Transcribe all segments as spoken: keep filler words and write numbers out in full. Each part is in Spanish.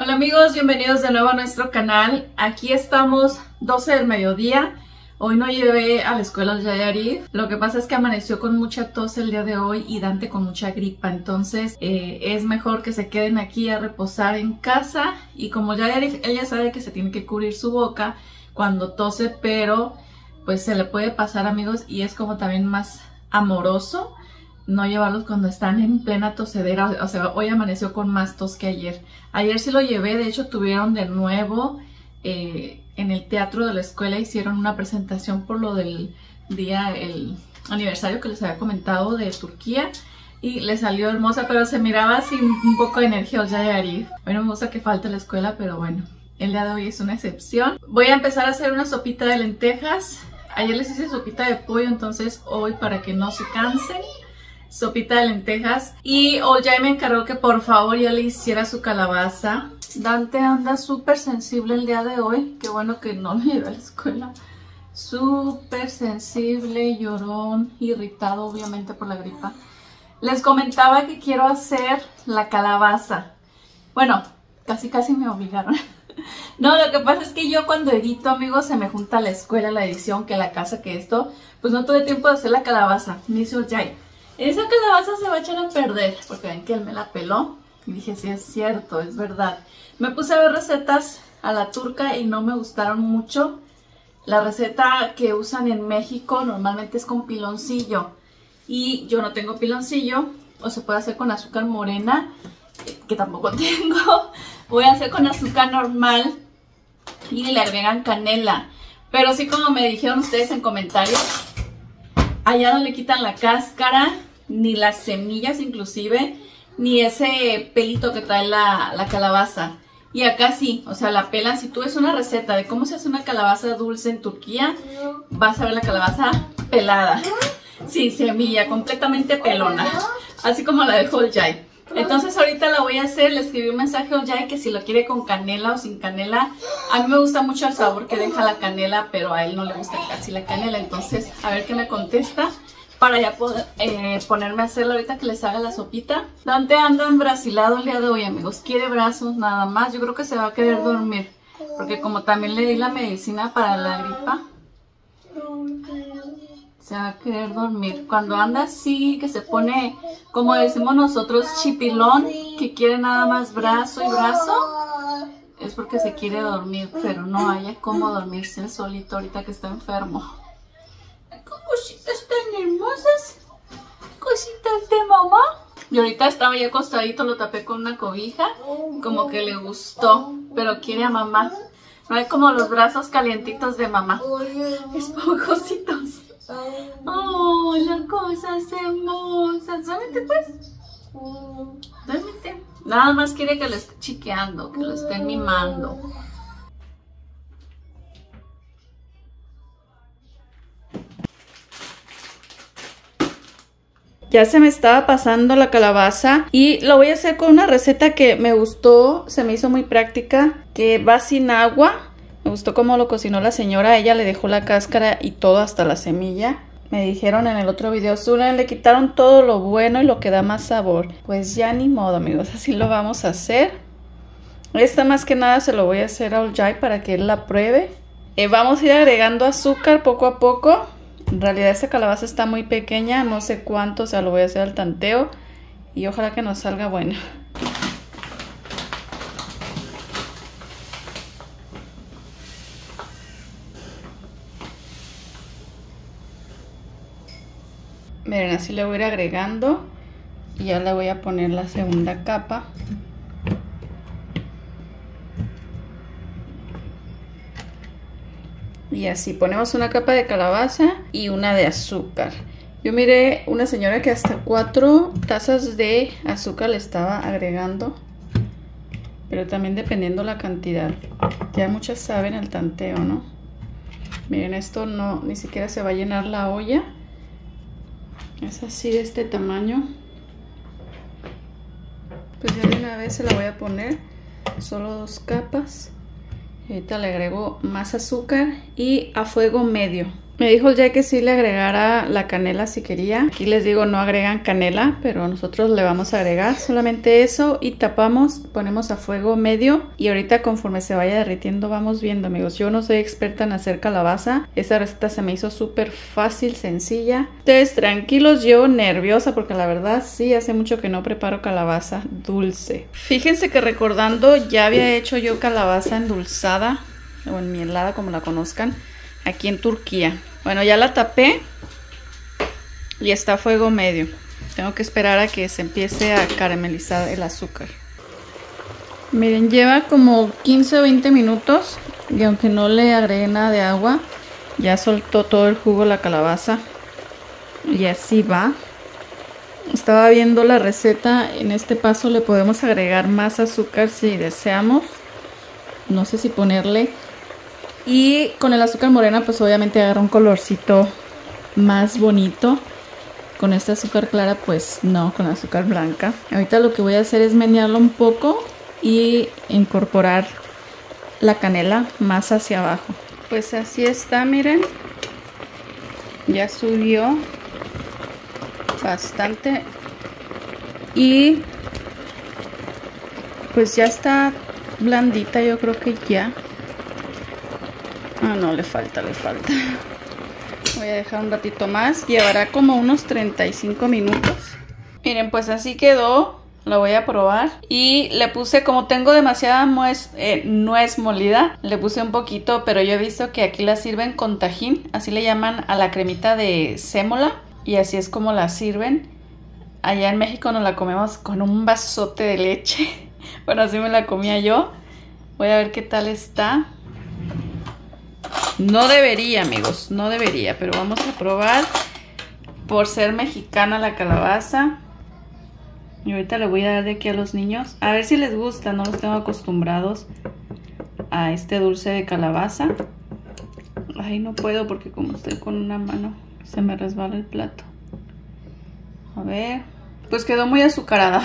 Hola amigos, bienvenidos de nuevo a nuestro canal. Aquí estamos doce del mediodía. Hoy no llevé a la escuela al Yayarit. Lo que pasa es que amaneció con mucha tos el día de hoy y Dante con mucha gripa. Entonces eh, es mejor que se queden aquí a reposar en casa. Y como Yayarit, ella sabe que se tiene que cubrir su boca cuando tose, pero pues se le puede pasar, amigos, y es como también más amoroso no llevarlos cuando están en plena tosedera. O sea, hoy amaneció con más tos que ayer. Ayer sí lo llevé, de hecho tuvieron de nuevo eh, en el teatro de la escuela, hicieron una presentación por lo del día, el aniversario que les había comentado de Turquía, y le salió hermosa, pero se miraba así un poco de energía al Yayarit. A mí no me gusta que falte la escuela, pero bueno, el día de hoy es una excepción. Voy a empezar a hacer una sopita de lentejas. Ayer les hice sopita de pollo, entonces hoy, para que no se cansen, sopita de lentejas. Y Oljay me encargó que por favor ya le hiciera su calabaza. Dante anda súper sensible el día de hoy. Qué bueno que no lo llevé a la escuela. Súper sensible, llorón, irritado obviamente por la gripa. Les comentaba que quiero hacer la calabaza. Bueno, casi casi me obligaron. No, lo que pasa es que yo cuando edito, amigos, se me junta la escuela, la edición, que la casa, que esto. Pues no tuve tiempo de hacer la calabaza. Me dice Oljay, esa calabaza se va a echar a perder, porque ven que él me la peló. Y dije, sí, es cierto, es verdad. Me puse a ver recetas a la turca y no me gustaron mucho. La receta que usan en México normalmente es con piloncillo. Y yo no tengo piloncillo, o se puede hacer con azúcar morena, que tampoco tengo. Voy a hacer con azúcar normal y le agregan canela. Pero sí, como me dijeron ustedes en comentarios, allá no le quitan la cáscara, ni las semillas inclusive, ni ese pelito que trae la, la calabaza. Y acá sí, o sea, la pelan. Si tú ves una receta de cómo se hace una calabaza dulce en Turquía, vas a ver la calabaza pelada. Sin semilla, completamente pelona. Así como la dejó Oljay. Entonces ahorita la voy a hacer. Le escribí un mensaje a Oljay que si lo quiere con canela o sin canela. A mí me gusta mucho el sabor que deja la canela, pero a él no le gusta casi la canela. Entonces a ver qué me contesta para ya poder eh, ponerme a hacerla ahorita que les haga la sopita. Dante anda embrasilado el día de hoy, amigos. Quiere brazos nada más. Yo creo que se va a querer dormir, porque como también le di la medicina para la gripa, se va a querer dormir. Cuando anda así, que se pone, como decimos nosotros, chipilón, que quiere nada más brazo y brazo, es porque se quiere dormir, pero no haya cómo dormirse él solito ahorita que está enfermo. Cositas tan hermosas, cositas de mamá. Y ahorita estaba ya acostadito, lo tapé con una cobija, como que le gustó, pero quiere a mamá. No hay como los brazos calientitos de mamá, esponjositos. Oh, las cosas hermosas. Duérmete pues. Duérmete. Nada más quiere que lo esté chiqueando, que lo estén mimando. Ya se me estaba pasando la calabaza y lo voy a hacer con una receta que me gustó, se me hizo muy práctica, que va sin agua. Me gustó cómo lo cocinó la señora, ella le dejó la cáscara y todo hasta la semilla. Me dijeron en el otro video, Zulen, le quitaron todo lo bueno y lo que da más sabor. Pues ya ni modo, amigos, así lo vamos a hacer. Esta más que nada se lo voy a hacer a Oljay para que él la pruebe. Eh, vamos a ir agregando azúcar poco a poco. En realidad esta calabaza está muy pequeña, no sé cuánto, o sea, lo voy a hacer al tanteo y ojalá que nos salga bueno. Miren, así le voy a ir agregando y ya le voy a poner la segunda capa. Y así ponemos una capa de calabaza y una de azúcar. Yo miré una señora que hasta cuatro tazas de azúcar le estaba agregando, pero también dependiendo la cantidad. Ya muchas saben el tanteo, ¿no? Miren, esto no, ni siquiera se va a llenar la olla. Es así de este tamaño. Pues ya de una vez se la voy a poner, solo dos capas. Ahorita le agrego más azúcar y a fuego medio. Me dijo ya que sí le agregara la canela si quería. Aquí les digo no agregan canela, pero nosotros le vamos a agregar solamente eso y tapamos, ponemos a fuego medio y ahorita conforme se vaya derritiendo vamos viendo, amigos. Yo no soy experta en hacer calabaza, esa receta se me hizo súper fácil, sencilla. Ustedes tranquilos, yo nerviosa porque la verdad sí hace mucho que no preparo calabaza dulce. Fíjense que recordando ya había hecho yo calabaza endulzada o enmielada como la conozcan, aquí en Turquía. Bueno, ya la tapé y está a fuego medio. Tengo que esperar a que se empiece a caramelizar el azúcar. Miren, lleva como quince o veinte minutos y aunque no le agregué nada de agua, ya soltó todo el jugo la calabaza y así va. Estaba viendo la receta, en este paso le podemos agregar más azúcar si deseamos. No sé si ponerle. Y con el azúcar morena pues obviamente agarra un colorcito más bonito. Con esta azúcar clara pues no, con azúcar blanca. Ahorita lo que voy a hacer es menearlo un poco y incorporar la canela más hacia abajo. Pues así está, miren. Ya subió bastante. Y pues ya está blandita, yo creo que ya. Ah, no, le falta, le falta. Voy a dejar un ratito más. Llevará como unos treinta y cinco minutos. Miren, pues así quedó. Lo voy a probar. Y le puse, como tengo demasiada nuez, eh, nuez molida, le puse un poquito, pero yo he visto que aquí la sirven con tajín. Así le llaman a la cremita de sémola. Y así es como la sirven. Allá en México nos la comemos con un vasote de leche. Bueno, así me la comía yo. Voy a ver qué tal está. No debería, amigos, no debería, pero vamos a probar por ser mexicana la calabaza. Y ahorita le voy a dar de aquí a los niños. A ver si les gusta, no los tengo acostumbrados a este dulce de calabaza. Ay, no puedo porque como estoy con una mano se me resbala el plato. A ver, pues quedó muy azucarada.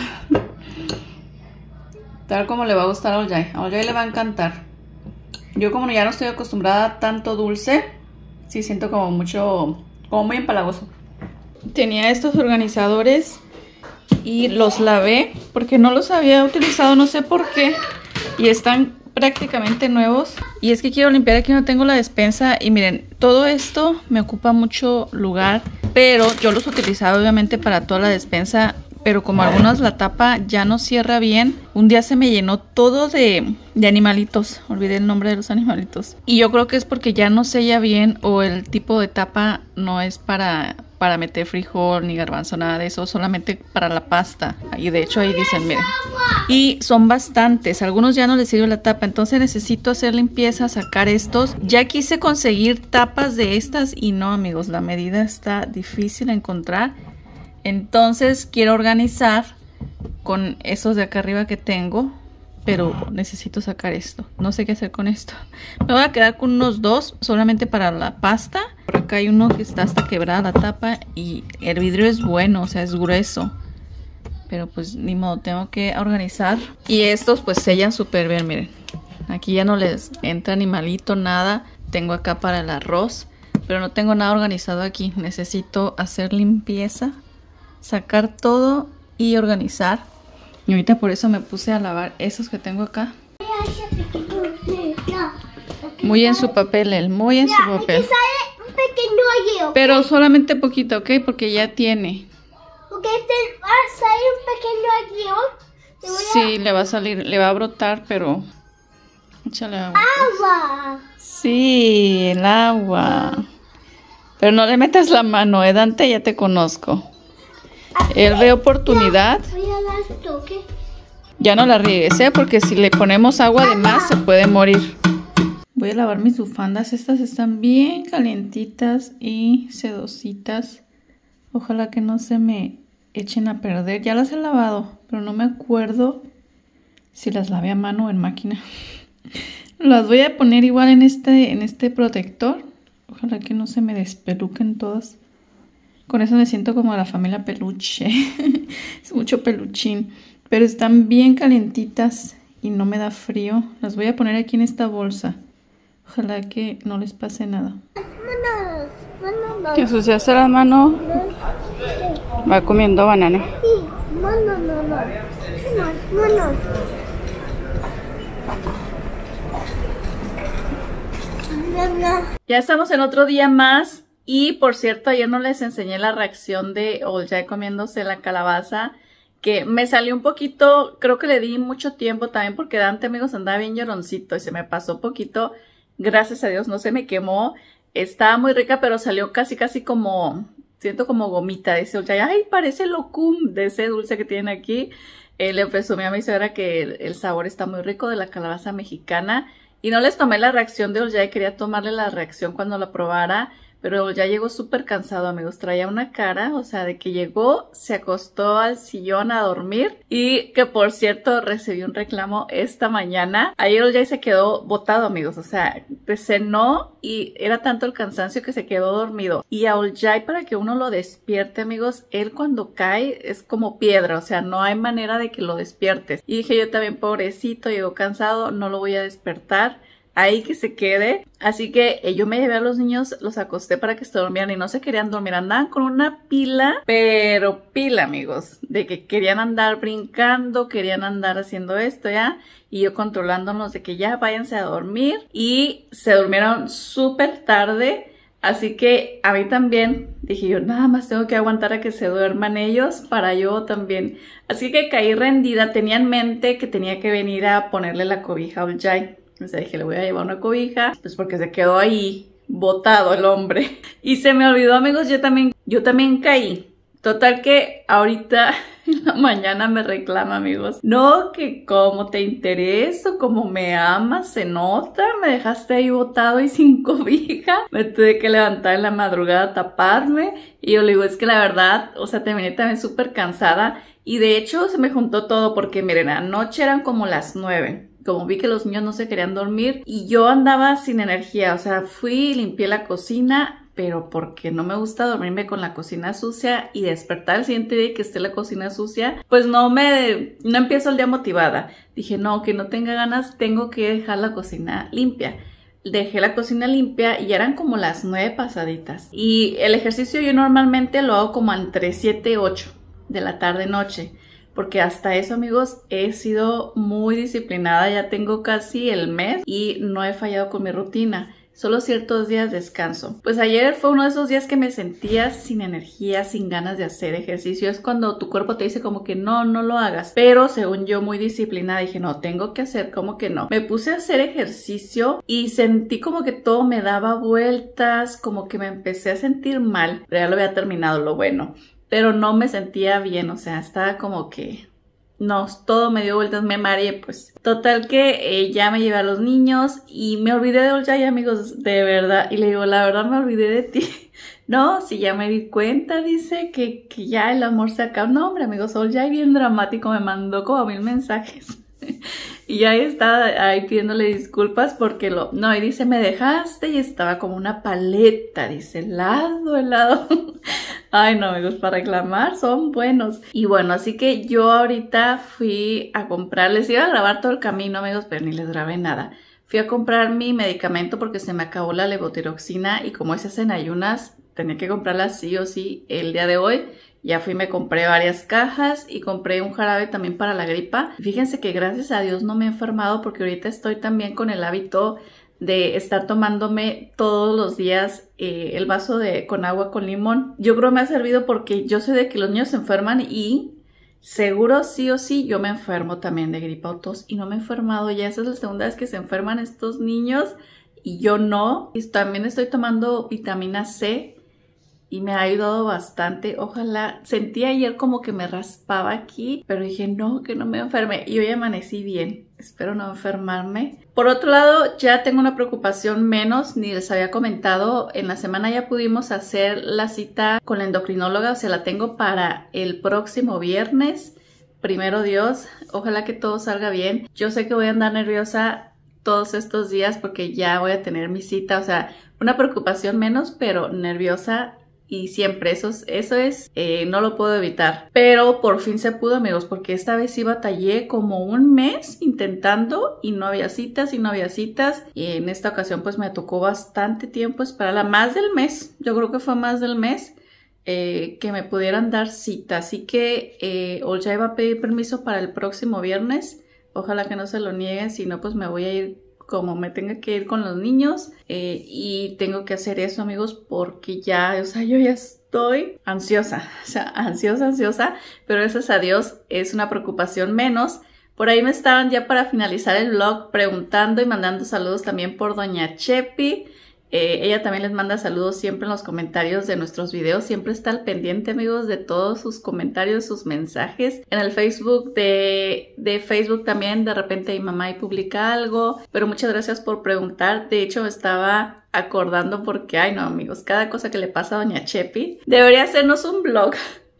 Tal como le va a gustar a Olyai. A Olyai le va a encantar. Yo como ya no estoy acostumbrada a tanto dulce, sí siento como mucho, como muy empalagoso. Tenía estos organizadores y los lavé porque no los había utilizado, no sé por qué. Y están prácticamente nuevos. Y es que quiero limpiar, aquí no tengo la despensa. Y miren, todo esto me ocupa mucho lugar, pero yo los utilizaba obviamente para toda la despensa. Pero como algunas la tapa ya no cierra bien, un día se me llenó todo de, de animalitos. Olvidé el nombre de los animalitos. Y yo creo que es porque ya no sella bien o el tipo de tapa no es para, para meter frijol ni garbanzo, nada de eso. Solamente para la pasta. Y de hecho ahí dicen, miren. Y son bastantes. Algunos ya no les sirve la tapa. Entonces necesito hacer limpieza, sacar estos. Ya quise conseguir tapas de estas y no, amigos. La medida está difícil de encontrar. Entonces quiero organizar con esos de acá arriba que tengo, pero necesito sacar esto. No sé qué hacer con esto. Me voy a quedar con unos dos solamente para la pasta. Por acá hay uno que está hasta quebrada la tapa y el vidrio es bueno, o sea, es grueso. Pero pues ni modo, tengo que organizar. Y estos pues sellan súper bien, miren. Aquí ya no les entra animalito, nada. Tengo acá para el arroz, pero no tengo nada organizado aquí. Necesito hacer limpieza, sacar todo y organizar. Y ahorita por eso me puse a lavar esos que tengo acá. Muy en su papel, él, muy en su papel. Pero solamente poquito, ¿ok? Porque ya tiene. ¿Ok? ¿Te va a salir un pequeño aguijón? Sí, le va a salir, le va a brotar, pero... Échale agua. ¡Agua! Sí, el agua. Pero no le metas la mano, eh, Dante, ya te conozco. Él ve oportunidad. Voy a dar esto, ¿ok? Ya no la riegues, ¿eh? Porque si le ponemos agua de más se puede morir. Voy a lavar mis bufandas. Estas están bien calientitas y sedositas. Ojalá que no se me echen a perder. Ya las he lavado, pero no me acuerdo si las lavé a mano o en máquina. Las voy a poner igual en este, en este protector. Ojalá que no se me despeluquen todas. Con eso me siento como la familia peluche. Es mucho peluchín. Pero están bien calientitas y no me da frío. Las voy a poner aquí en esta bolsa. Ojalá que no les pase nada. ¡Vámonos! no. Que ensuciaste las manos. Va comiendo banana. Sí, no, no, no, no. No, no, no. No, no. Ya estamos en otro día más. Y por cierto, ayer no les enseñé la reacción de Olcay comiéndose la calabaza, que me salió un poquito, creo que le di mucho tiempo también porque Dante, amigos, andaba bien lloroncito y se me pasó un poquito. Gracias a Dios no se me quemó. Estaba muy rica, pero salió casi casi como, siento como gomita. Dice Olcay, ay, parece locum de ese dulce que tienen aquí. Eh, le presumí a mi suegra que el, el sabor está muy rico de la calabaza mexicana. Y no les tomé la reacción de Olcay, quería tomarle la reacción cuando la probara. Pero ya llegó súper cansado, amigos. Traía una cara, o sea, de que llegó, se acostó al sillón a dormir. Y que, por cierto, recibí un reclamo esta mañana. Ayer ya se quedó botado, amigos. O sea, cenó y era tanto el cansancio que se quedó dormido. Y a Olcay, para que uno lo despierte, amigos, él cuando cae es como piedra. O sea, no hay manera de que lo despiertes. Y dije yo también, pobrecito, llegó cansado, no lo voy a despertar. Ahí que se quede. Así que eh, yo me llevé a los niños, los acosté para que se durmieran y no se querían dormir. Andaban con una pila, pero pila, amigos, de que querían andar brincando, querían andar haciendo esto ya. Y yo controlándonos de que ya váyanse a dormir. Y se durmieron súper tarde. Así que a mí también dije yo, nada más tengo que aguantar a que se duerman ellos para yo también. Así que caí rendida. Tenía en mente que tenía que venir a ponerle la cobija a Olcay. O sea, dije, le voy a llevar una cobija, pues porque se quedó ahí, botado el hombre. Y se me olvidó, amigos, yo también, yo también caí. Total que ahorita en la mañana me reclama, amigos. No, que como te intereso, como me amas, se nota, me dejaste ahí botado y sin cobija. Me tuve que levantar en la madrugada a taparme. Y yo le digo, es que la verdad, o sea, terminé también súper cansada. Y de hecho se me juntó todo porque, miren, anoche eran como las nueve. Como vi que los niños no se querían dormir y yo andaba sin energía, o sea, fui y limpié la cocina, pero porque no me gusta dormirme con la cocina sucia y despertar el siguiente día y que esté la cocina sucia, pues no me, no empiezo el día motivada. Dije, no, que no tenga ganas, tengo que dejar la cocina limpia. Dejé la cocina limpia y ya eran como las nueve pasaditas. Y el ejercicio yo normalmente lo hago como entre siete y ocho de la tarde-noche. Porque hasta eso, amigos, he sido muy disciplinada, ya tengo casi el mes y no he fallado con mi rutina. Solo ciertos días descanso. Pues ayer fue uno de esos días que me sentía sin energía, sin ganas de hacer ejercicio. Es cuando tu cuerpo te dice como que no, no lo hagas. Pero según yo, muy disciplinada, dije no, tengo que hacer, como que no. Me puse a hacer ejercicio y sentí como que todo me daba vueltas, como que me empecé a sentir mal. Pero ya lo había terminado, lo bueno. Pero no me sentía bien, o sea, estaba como que, no, todo me dio vueltas, me mareé, pues. Total que eh, ya me llevé a los niños y me olvidé de Olcay, amigos, de verdad. Y le digo, la verdad me olvidé de ti. No, si ya me di cuenta, dice, que, que ya el amor se acabó. No, hombre, amigos, Olcay bien dramático, me mandó como mil mensajes. Y ahí estaba ahí pidiéndole disculpas porque lo... No, y dice, me dejaste y estaba como una paleta, dice, helado, helado. Ay, no, amigos, para reclamar son buenos. Y bueno, así que yo ahorita fui a comprar, les iba a grabar todo el camino, amigos, pero ni les grabé nada. Fui a comprar mi medicamento porque se me acabó la levotiroxina y como esas en ayunas, tenía que comprarla sí o sí el día de hoy. Ya fui, me compré varias cajas y compré un jarabe también para la gripa. Fíjense que gracias a Dios no me he enfermado porque ahorita estoy también con el hábito de estar tomándome todos los días eh, el vaso de con agua con limón. Yo creo que me ha servido porque yo sé de que los niños se enferman y seguro sí o sí yo me enfermo también de gripa o tos y no me he enfermado. Ya esa es la segunda vez que se enferman estos niños y yo no. Y también estoy tomando vitamina C. Y me ha ayudado bastante, ojalá, sentí ayer como que me raspaba aquí, pero dije no, que no me enferme y hoy amanecí bien, espero no enfermarme. Por otro lado, ya tengo una preocupación menos, ni les había comentado, en la semana ya pudimos hacer la cita con la endocrinóloga, o sea, la tengo para el próximo viernes, primero Dios, ojalá que todo salga bien. Yo sé que voy a andar nerviosa todos estos días porque ya voy a tener mi cita, o sea, una preocupación menos, pero nerviosa. y siempre, eso es, eso es eh, no lo puedo evitar. Pero por fin se pudo, amigos, porque esta vez sí batallé como un mes intentando y no había citas y no había citas. Y en esta ocasión pues me tocó bastante tiempo esperarla, más del mes, yo creo que fue más del mes. Eh, que me pudieran dar cita, así que eh, Olya iba a pedir permiso para el próximo viernes, ojalá que no se lo niegue, si no pues me voy a ir como me tenga que ir con los niños eh, y tengo que hacer eso, amigos, porque ya, o sea, yo ya estoy ansiosa, o sea, ansiosa, ansiosa, pero gracias a Dios es una preocupación menos. Por ahí me estaban ya para finalizar el vlog preguntando y mandando saludos también por doña Chepi. Eh, ella también les manda saludos siempre en los comentarios de nuestros videos, siempre está al pendiente, amigos, de todos sus comentarios, sus mensajes. En el Facebook de, de Facebook también de repente mi mamá y publica algo, pero muchas gracias por preguntar. De hecho me estaba acordando porque, ay no amigos, cada cosa que le pasa a doña Chepi, debería hacernos un vlog.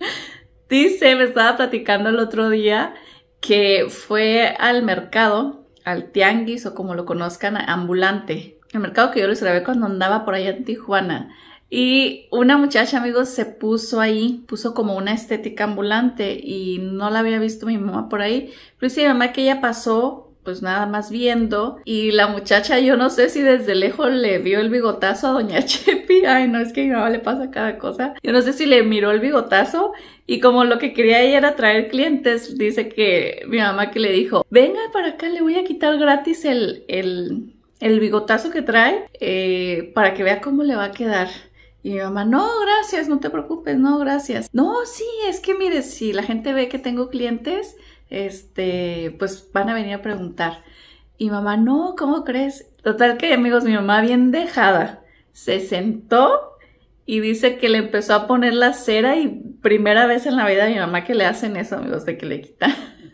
Dice, me estaba platicando el otro día que fue al mercado, al tianguis o como lo conozcan, ambulante. El mercado que yo les grabé cuando andaba por allá en Tijuana. Y una muchacha, amigos, se puso ahí, puso como una estética ambulante y no la había visto mi mamá por ahí. Pero dice mi mamá que ella pasó, pues nada más viendo. Y la muchacha, yo no sé si desde lejos le vio el bigotazo a doña Chepi. Ay, no, es que a mi mamá le pasa cada cosa. Yo no sé si le miró el bigotazo. Y como lo que quería ella era traer clientes, dice que mi mamá que le dijo, venga para acá, le voy a quitar gratis el... el el bigotazo que trae eh, para que vea cómo le va a quedar. Y mi mamá, no, gracias, no te preocupes, no, gracias. No, sí, es que mire, si la gente ve que tengo clientes, este, pues van a venir a preguntar. Y mi mamá, no, ¿cómo crees? Total que, amigos, mi mamá bien dejada, se sentó y dice que le empezó a poner la cera y primera vez en la vida de mi mamá que le hacen eso, amigos, de que le quitan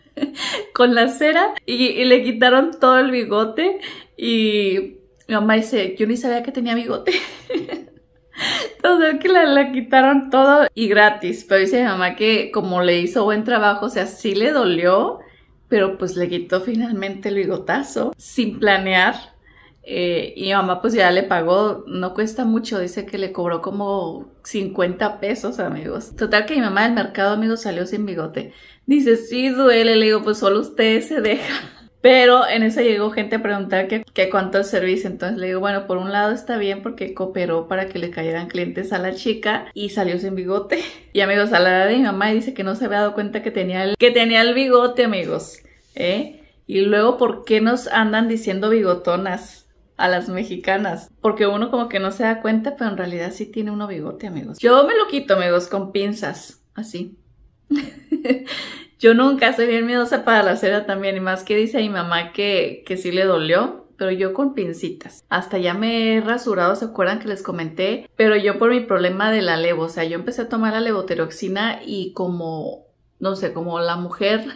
con la cera y, y le quitaron todo el bigote. Y mi mamá dice, yo ni sabía que tenía bigote. Entonces que la, la quitaron todo y gratis. Pero dice mi mamá que como le hizo buen trabajo, o sea, sí le dolió, pero pues le quitó finalmente el bigotazo sin planear. Eh, y mi mamá pues ya le pagó, no cuesta mucho, dice que le cobró como cincuenta pesos, amigos. Total que mi mamá del mercado, amigos, salió sin bigote. Dice, sí duele, le digo, pues solo usted se deja. Pero en eso llegó gente a preguntar que, que cuánto el servicio. Entonces le digo, bueno, por un lado está bien porque cooperó para que le cayeran clientes a la chica y salió sin bigote. Y amigos, a la edad de mi mamá dice que no se había dado cuenta que tenía el, que tenía el bigote, amigos. ¿Eh? Y luego, ¿por qué nos andan diciendo bigotonas a las mexicanas? Porque uno como que no se da cuenta, pero en realidad sí tiene uno bigote, amigos. Yo me lo quito, amigos, con pinzas, así. Yo nunca soy bien miedosa para la cera también, y más que dice a mi mamá que, que sí le dolió, pero yo con pincitas. Hasta ya me he rasurado, ¿se acuerdan que les comenté? Pero yo por mi problema de la levo, o sea, yo empecé a tomar la levotiroxina y como, no sé, como la mujer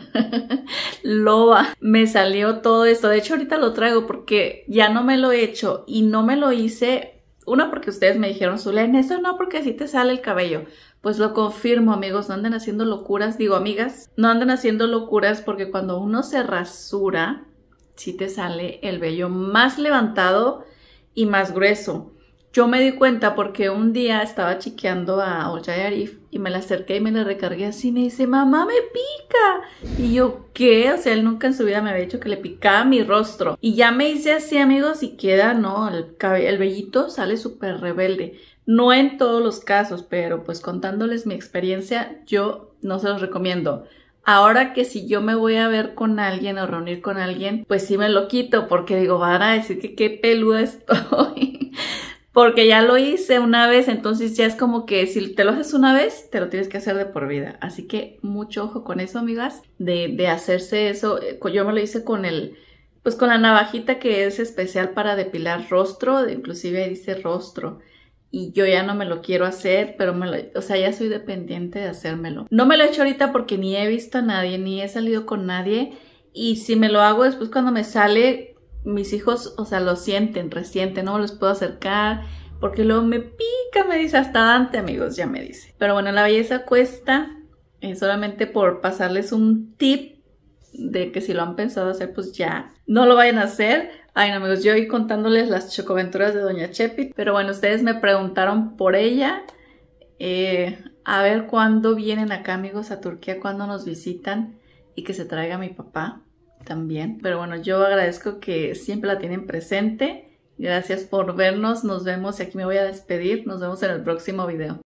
loba, me salió todo esto. De hecho, ahorita lo traigo porque ya no me lo he hecho y no me lo hice. Una, porque ustedes me dijeron, Zulen, eso no, porque así te sale el cabello. Pues lo confirmo, amigos, no anden haciendo locuras. Digo, amigas, no anden haciendo locuras porque cuando uno se rasura, sí te sale el vello más levantado y más grueso. Yo me di cuenta porque un día estaba chiqueando a Olya y Arif y me la acerqué y me la recargué así. Me dice, mamá, me pica. Y yo, ¿qué? O sea, él nunca en su vida me había dicho que le picaba mi rostro. Y ya me hice así, amigos, y queda, ¿no? El, el vellito sale súper rebelde. No en todos los casos, pero pues contándoles mi experiencia, yo no se los recomiendo. Ahora que si yo me voy a ver con alguien o reunir con alguien, pues sí me lo quito porque digo, van a decir que qué peluda estoy. Porque ya lo hice una vez, entonces ya es como que si te lo haces una vez, te lo tienes que hacer de por vida. Así que mucho ojo con eso, amigas, de, de hacerse eso. Yo me lo hice con el, pues con la navajita que es especial para depilar rostro, inclusive dice rostro. Y yo ya no me lo quiero hacer, pero me lo, o sea, ya soy dependiente de hacérmelo. No me lo he hecho ahorita porque ni he visto a nadie, ni he salido con nadie. Y si me lo hago después cuando me sale, mis hijos, o sea, lo sienten, resienten, no me los puedo acercar. Porque luego me pica, me dice, hasta Dante, amigos, ya me dice. Pero bueno, la belleza cuesta, eh, solamente por pasarles un tip de que si lo han pensado hacer, pues ya no lo vayan a hacer. Ay, no, amigos, yo voy contándoles las chocoventuras de doña Chepi. Pero bueno, ustedes me preguntaron por ella. Eh, a ver cuándo vienen acá, amigos, a Turquía, cuándo nos visitan y que se traiga a mi papá también. Pero bueno, yo agradezco que siempre la tienen presente. Gracias por vernos, nos vemos y aquí me voy a despedir. Nos vemos en el próximo video.